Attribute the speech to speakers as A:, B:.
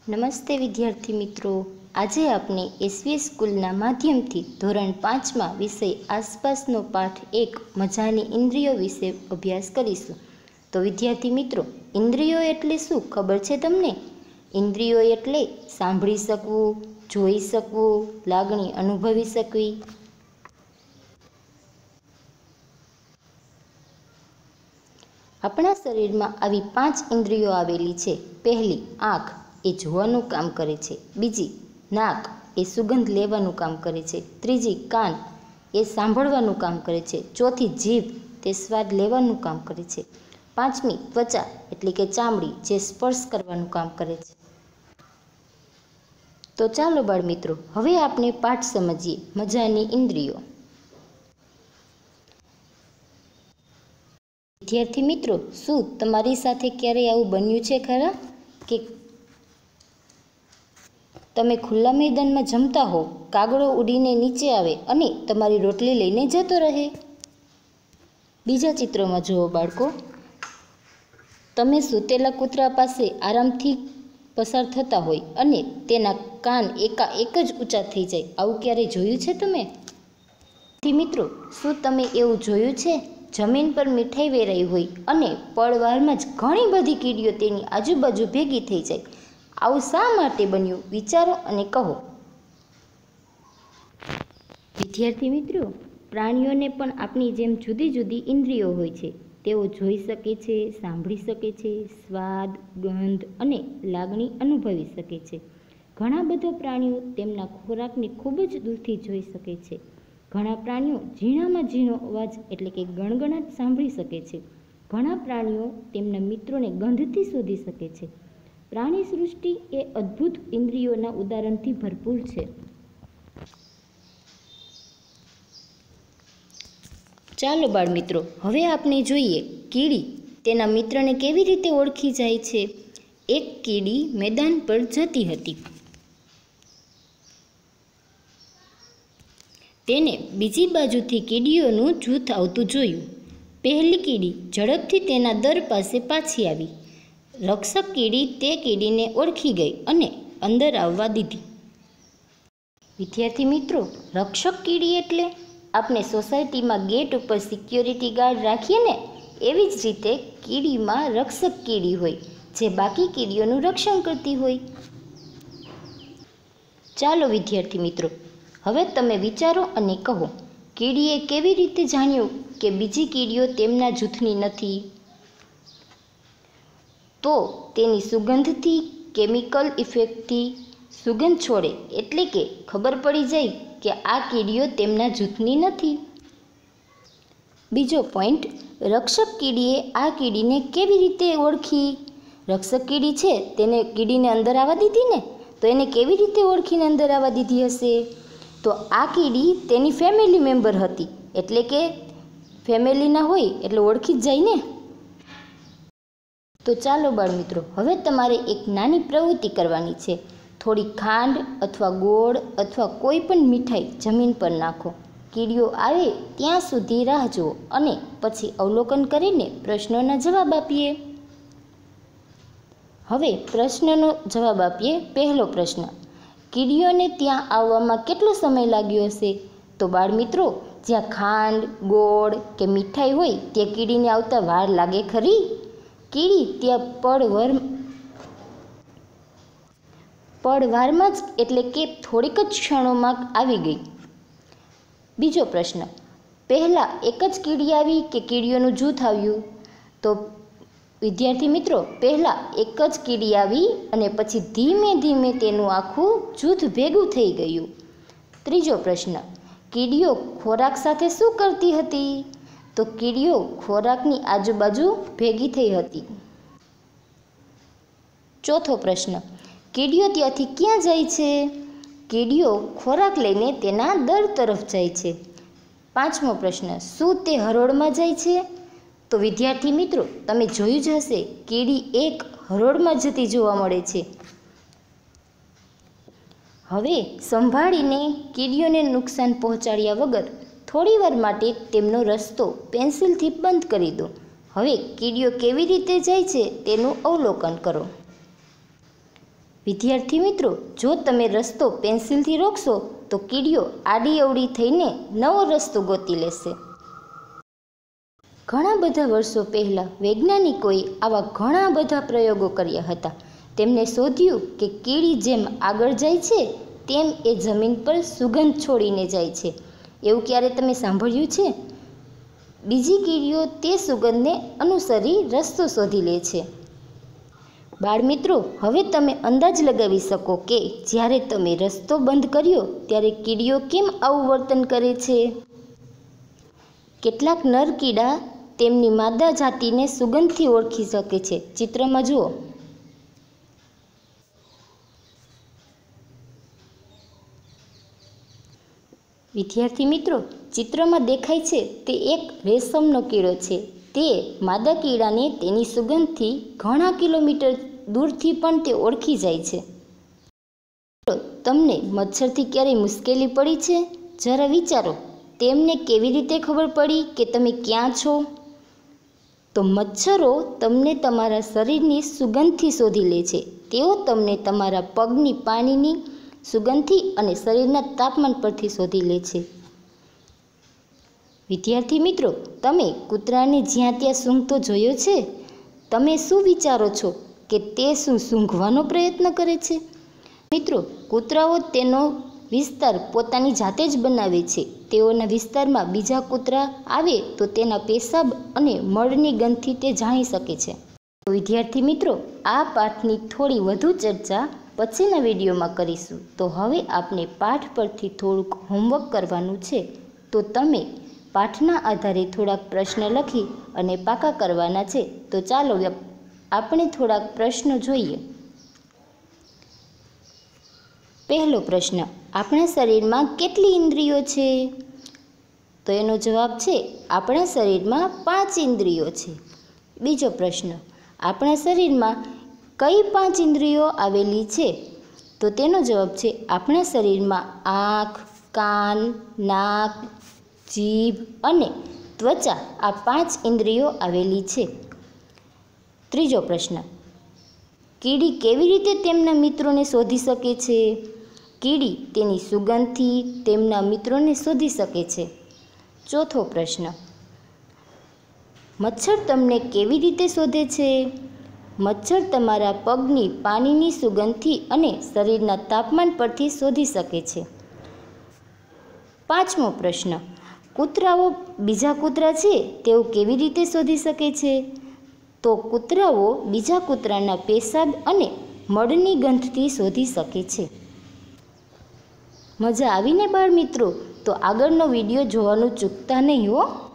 A: નમસ્તે વિદ્યાર્થી મિત્રો, આજે આપણે એસવીએસ સ્કૂલના માધ્યમથી ધોરણ 5માં વિષય આસપાસનો પાઠ 1 મજાની ઇન્દ્રિયો વિશે અભ્યાસ કરીશું. તો વિદ્યાર્થી મિત્રો, ઇન્દ્રિયો એટલે શું ખબર છે તમને? ઇન્દ્રિયો એટલે સાંભળી શકવું, જોઈ શકવું, લાગણી અનુભવી શકવી. આપણા શરીરમાં આવી 5 ઇન્દ્રિયો આવેલી છે. પહેલી આંખ, એ જોવાનું કામ કરે છે. બીજી નાક, એ સુગંધ લેવાનું કામ કરે છે. ત્રીજી કાન, એ સાંભળવાનું કામ કરે છે. ચોથી જીભ, તે સ્વાદ લેવાનું કામ કરે છે. પાંચમી ત્વચા એટલે કે ચામડી, જે સ્પર્શ કરવાનું કામ કરે છે. તો ચાલો બાળ મિત્રો, હવે આપણે પાઠ સમજીએ, મજાની ઇન્દ્રિયો. વિદ્યાર્થી મિત્રો, શું તમારી સાથે ક્યારેય આવું બન્યું છે ખરા કે તમે ખુલ્લા મેદાનમાં જમતા હો, કાગડો ઉડીને નીચે આવે અને તમારી રોટલી લઈને જતો રહે? બીજા ચિત્રમાં જુઓ બાળકો, તમે સૂતેલા કૂતરા પાસે આરામથી પસાર થતા હોય અને તેના કાન એકાએક જ ઊંચા થઈ જાય. આવું ક્યારેય જોયું છે તમે? મિત્રો, શું તમે એવું જોયું છે જમીન પર મીઠાઈ વેરાઈ હોય અને પળવારમાં જ ઘણી બધી કીડીઓ તેની આજુબાજુ ભેગી થઈ જાય? આવું શા માટે બન્યું? વિચારો અને કહો. વિદ્યાર્થી મિત્રો, પ્રાણીઓને પણ આપણી જેમ જુદી જુદી ઇન્દ્રિયો હોય છે. તેઓ જોઈ શકે છે, સાંભળી શકે છે, સ્વાદ, ગંધ અને લાગણી અનુભવી શકે છે. ઘણા બધા પ્રાણીઓ તેમના ખોરાકને ખૂબ જ દૂરથી જોઈ શકે છે. ઘણા પ્રાણીઓ ઝીણામાં ઝીણો અવાજ એટલે કે ગણગણાટ સાંભળી શકે છે. ઘણા પ્રાણીઓ તેમના મિત્રોને ગંધથી શોધી શકે છે. પ્રાણી સૃષ્ટિ એ અદ્ભુત ઇન્દ્રિયોના ઉદાહરણથી ભરપૂર છે. ચાલો બાળ મિત્રો, હવે આપણે જોઈએ કીડી તેના મિત્રને કેવી રીતે ઓળખી જાય છે. એક કીડી મેદાન પર જતી હતી. તેને બીજી બાજુથી કીડીઓનું જૂથ આવતું જોયું. પહેલી કીડી ઝડપથી તેના દર પાસે પાછી આવી. રક્ષક કીડી તે કીડીને ઓળખી ગઈ અને અંદર આવવા દીધી. વિદ્યાર્થી મિત્રો, રક્ષક કીડી એટલે આપણે સોસાયટીમાં ગેટ ઉપર સિક્યોરિટી ગાર્ડ રાખીએ ને, એવી જ રીતે કીડીમાં રક્ષક કીડી હોય, જે બાકી કીડીઓનું રક્ષણ કરતી હોય. ચાલો વિદ્યાર્થી મિત્રો, હવે તમે વિચારો અને કહો, કીડીએ કેવી રીતે જાણ્યું કે બીજી કીડીઓ તેમના જૂથની નથી? તો તેની સુગંધથી, કેમિકલ ઇફેક્ટથી સુગંધ છોડે એટલે કે ખબર પડી જાય કે આ કીડીઓ તેમના જૂથની નથી. બીજો પોઈન્ટ, રક્ષક કીડીએ આ કીડીને કેવી રીતે ઓળખી? રક્ષક કીડી છે તેને કીડીને અંદર આવવા દીધી ને, તો એને કેવી રીતે ઓળખીને અંદર આવવા દીધી હશે? તો આ કીડી તેની ફેમિલી મેમ્બર હતી, એટલે કે ફેમિલીના હોય એટલે ઓળખી જ જાય ને. તો ચાલો બાળ મિત્રો, હવે તમારે એક નાની પ્રવૃત્તિ કરવાની છે. થોડી ખાંડ અથવા ગોળ અથવા કોઈ પણ મીઠાઈ જમીન પર નાખો. કીડીઓ આવે ત્યાં સુધી રાહ જુઓ અને પછી અવલોકન કરીને પ્રશ્નોના જવાબ આપીએ. હવે પ્રશ્નનો જવાબ આપીએ. પહેલો પ્રશ્ન, કીડીઓને ત્યાં આવવામાં કેટલો સમય લાગ્યો હશે? તો બાળ મિત્રો, જ્યાં ખાંડ, ગોળ કે મીઠાઈ હોય ત્યાં કીડીને આવતા વાર લાગે ખરી? કીડી ત્યાં પળવારમાં જ એટલે કે થોડીક જ ક્ષણોમાં આવી ગઈ. બીજો પ્રશ્ન, પહેલાં એક જ કીડી આવી કે કીડીઓનું જૂથ આવ્યું? તો વિદ્યાર્થી મિત્રો, પહેલાં એક જ કીડી આવી અને પછી ધીમે ધીમે તેનું આખું જૂથ ભેગું થઈ ગયું. ત્રીજો પ્રશ્ન, કીડીઓ ખોરાક સાથે શું કરતી હતી? તો કીડીઓ ખોરાકની આજુબાજુ ભેગી થઈ હતી. ચોથો પ્રશ્ન, કીડીઓ ત્યાંથી ક્યાં જાય છે? કીડીઓ ખોરાક લઈને તેના દર તરફ જાય છે. પાંચમો પ્રશ્ન, શું તે હરોળમાં જાય છે? તો વિદ્યાર્થી મિત્રો, તમે જોયું જ હશે, કીડી એક હરોળમાં જતી જોવા મળે છે. હવે સંભાળીને કીડીઓને નુકસાન પહોંચાડ્યા વગર થોડીવાર માટે તેમનો રસ્તો પેન્સિલથી બંધ કરી દો. હવે કીડીઓ કેવી રીતે જાય છે તેનું અવલોકન કરો. વિદ્યાર્થી મિત્રો, જો તમે રસ્તો પેન્સિલથી રોકશો તો કીડીઓ આડી અવળી થઈને નવો રસ્તો ગોતી લેશે. ઘણા બધા વર્ષો પહેલાં વૈજ્ઞાનિકોએ આવા ઘણા બધા પ્રયોગો કર્યા હતા. તેમને શોધ્યું કે કીડી જેમ આગળ જાય છે તેમ એ જમીન પર સુગંધ છોડીને જાય છે. એવું ક્યારે તમે સાંભળ્યું છે? બીજી કીડીઓ તે સુગંધને અનુસરી રસ્તો શોધી લે છે. બાળમિત્રો, હવે તમે અંદાજ લગાવી શકો કે જ્યારે તમે રસ્તો બંધ કર્યો ત્યારે કીડીઓ કેમ આવું વર્તન કરે છે. કેટલાક નર કીડા તેમની માદા જાતિને સુગંધથી ઓળખી શકે છે. ચિત્રમાં જુઓ. વિદ્યાર્થી મિત્રો, ચિત્રમાં દેખાય છે તે એક રેશમનો કીડો છે. તે માદા કીડાને તેની સુગંધથી ઘણા કિલોમીટર દૂરથી પણ તે ઓળખી જાય છે. તમને મચ્છરથી ક્યારેય મુશ્કેલી પડી છે? જરા વિચારો, તેમને કેવી રીતે ખબર પડી કે તમે ક્યાં છો? તો મચ્છરો તમને તમારા શરીરની સુગંધથી શોધી લે છે. તેઓ તમને તમારા પગની પાણીની સુગંધથી અને શરીરના તાપમાન પરથી શોધી લે છે. વિદ્યાર્થી મિત્રો, તમે કૂતરાને જ્યાં ત્યાં સૂંઘતો જોયો છે? તમે શું વિચારો છો કે તે શું સૂંઘવાનો પ્રયત્ન કરે છે? મિત્રો, કૂતરાઓ તેનો વિસ્તાર પોતાની જાતે જ બનાવે છે. તેઓના વિસ્તારમાં બીજા કૂતરા આવે તો તેના પેશાબ અને મળની ગંધથી તે જાણી શકે છે. તો વિદ્યાર્થી મિત્રો, આ પાઠની થોડી વધુ ચર્ચા પછીના વિડીયોમાં કરીશું. તો હવે આપણે પાઠ પરથી થોડુંક હોમવર્ક કરવાનું છે. તો તમે પાઠના આધારે થોડાક પ્રશ્ન લખી અને પાકા કરવાના છે. તો ચાલો આપણે થોડાક પ્રશ્નો જોઈએ. પહેલો પ્રશ્ન, આપણા શરીરમાં કેટલી ઇન્દ્રિયો છે? તો એનો જવાબ છે આપણા શરીરમાં 5 ઇન્દ્રિયો છે. બીજો પ્રશ્ન, આપણા શરીરમાં કઈ 5 ઇન્દ્રિયો આવેલી છે? તો તેનો જવાબ છે આપણા શરીરમાં આંખ, કાન, નાક, જીભ અને ત્વચા, આ 5 ઇન્દ્રિયો આવેલી છે. ત્રીજો પ્રશ્ન, કીડી કેવી રીતે તેમના મિત્રોને શોધી શકે છે? કીડી તેની સુગંધથી તેમના મિત્રોને શોધી શકે છે. ચોથો પ્રશ્ન, મચ્છર તમને કેવી રીતે શોધે છે? મચ્છર તમારા પગની પાણીની સુગંધથી અને શરીરના તાપમાન પરથી શોધી શકે છે. પાંચમો પ્રશ્ન, કૂતરાઓ બીજા કૂતરા છે તેઓ કેવી રીતે શોધી શકે છે? તો કૂતરાઓ બીજા કૂતરાના પેશાબ અને મળની ગંધથી શોધી શકે છે. મજા આવીને બાળ મિત્રો? તો આગળનો વિડીયો જોવાનું ચૂકતા નહીં હો.